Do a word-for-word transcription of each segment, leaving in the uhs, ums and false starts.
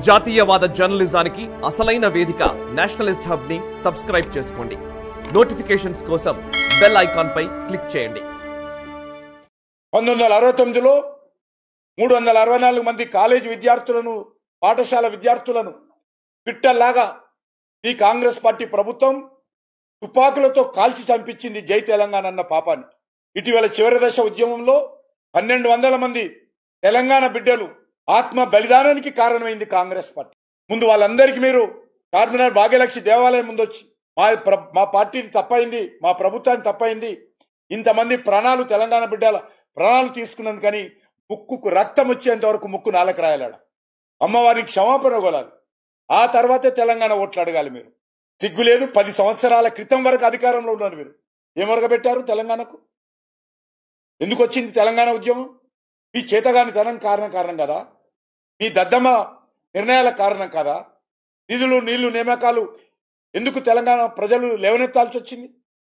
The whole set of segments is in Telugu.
జాతీయవాద జర్నలిజానికి అసలైన వేదిక నేషనలిస్ట్ హబ్ ని సబ్స్క్రైబ్ చేసుకోండి. నోటిఫికేషన్స్ కోసం బెల్ ఐకాన్ పై క్లిక్ చేయండి. పంతొమ్మిది వందల అరవై తొమ్మిదిలో మూడు వందల అరవై నాలుగు మంది కాలేజీ విద్యార్థులను పాఠశాల విద్యార్థులను పిట్టల్లాగా ఈ కాంగ్రెస్ పార్టీ ప్రభుత్వం తుపాకులతో కాల్చి చంపించింది. జై తెలంగాణ అన్న పాపాన్ని. ఇటీవల చివరి దశ ఉద్యమంలో పన్నెండు వందల మంది తెలంగాణ బిడ్డలు ఆత్మ బలిదానానికి కారణమైంది కాంగ్రెస్ పార్టీ. ముందు వాళ్ళందరికీ మీరు చార్మినార్ భాగ్యలక్ష్మి దేవాలయం ముందు వచ్చి మా మా పార్టీని తప్పైంది, మా ప్రభుత్వాన్ని తప్పైంది, ఇంతమంది ప్రాణాలు తెలంగాణ బిడ్డల ప్రాణాలు తీసుకున్నాను కానీ ముక్కుకు రక్తం వచ్చేంత వరకు ముక్కు నాలకు రాయాలాడ అమ్మవారికి క్షమాపణ కొలాలి. ఆ తర్వాతే తెలంగాణ ఓట్లు అడగాలి. మీరు సిగ్గు లేదు. పది సంవత్సరాల క్రితం వరకు అధికారంలో ఉన్నారు. మీరు ఏం వరగబెట్టారు తెలంగాణకు? ఎందుకు వచ్చింది తెలంగాణ ఉద్యమం? మీ చేతగాని తనం కారణం కారణం కదా, మీ దద్దమ్మ నిర్ణయాల కారణం కదా, నిధులు నీళ్లు నియామకాలు ఎందుకు తెలంగాణ ప్రజలు లేవనెత్తాల్సి వచ్చింది?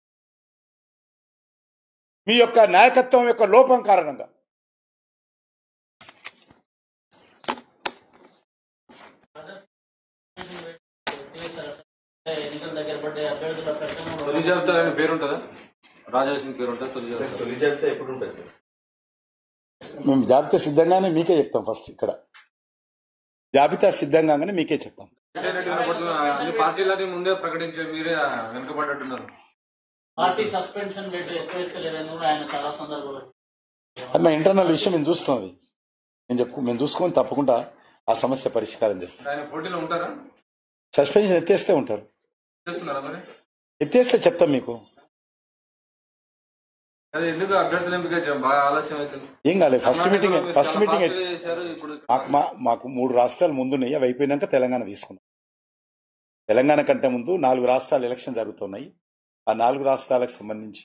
మీ యొక్క నాయకత్వం యొక్క లోపం కారణంగా. తొలి జాబితా పేరుంటుందా? రాజేష్ పేరుంటుంది. తొలి జాబితా ఎప్పుడు ఉంటుంది సార్? మేము జాబితా సిద్ధంగానే మీకే చెప్తాం. ఫస్ట్ ఇక్కడ జాబితా సిద్ధంగానే మీకే చెప్తాం. పార్టీలని ముందే ప్రకటించే మీరే వెనుకబడ్డట్టున్నారు. పార్టీ సస్పెన్షన్ ఆయన చాలా సందర్భాలు మా ఇంటర్నల్ విషయం మేము చూస్తున్నాం. నేను చెప్పు మేము చూసుకొని తప్పకుండా ఆ సమస్య పరిష్కారం చేస్తాం. ఆయన పోటీలో ఉంటారా? సస్పెన్షన్ ఎత్తేస్తే ఉంటారు. మరి ఎత్తేస్తే చెప్తాం మీకు. అదే ఎందుకు అభ్యర్థులు ఎంపిక బాగా ఆలస్యం అవుతుంది? ఏం కాలేదు. ఫస్ట్ మీటింగ్ ఫస్ట్ మీటింగ్ మాకు మాకు మూడు రాష్ట్రాలు ముందున్నాయి. అవి అయిపోయినాక తెలంగాణ తీసుకున్నాం. తెలంగాణ కంటే ముందు నాలుగు రాష్ట్రాలు ఎలక్షన్ జరుగుతున్నాయి. ఆ నాలుగు రాష్ట్రాలకు సంబంధించి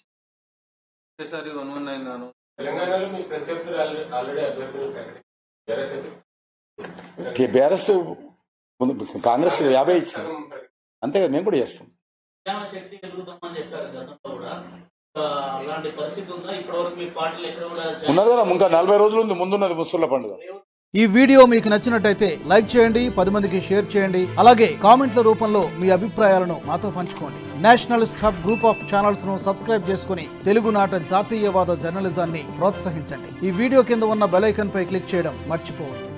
బీఆర్ఎస్ కాంగ్రెస్ యాభై ఇచ్చారు అంతే కదా, మేము కూడా చేస్తాం. ఉన్నది కదా ఇంకా నలభై రోజులు ఉంది ముందున్నది ముస్లింల పండుగ. ఈ వీడియో మీకు నచ్చినట్టయితే లైక్ చేయండి, పది మందికి షేర్ చేయండి. అలాగే కామెంట్ల రూపంలో మీ అభిప్రాయాలను మాతో పంచుకోండి. Nationalist hub group of channels ను సబ్స్క్రైబ్ చేసుకుని తెలుగునాట జాతీయవాద జర్నలిజాన్ని ప్రోత్సహించండి. ఈ వీడియో కింద ఉన్న బెల్ ఐకాన్ పై క్లిక్ చేయడం మర్చిపోవద్దు.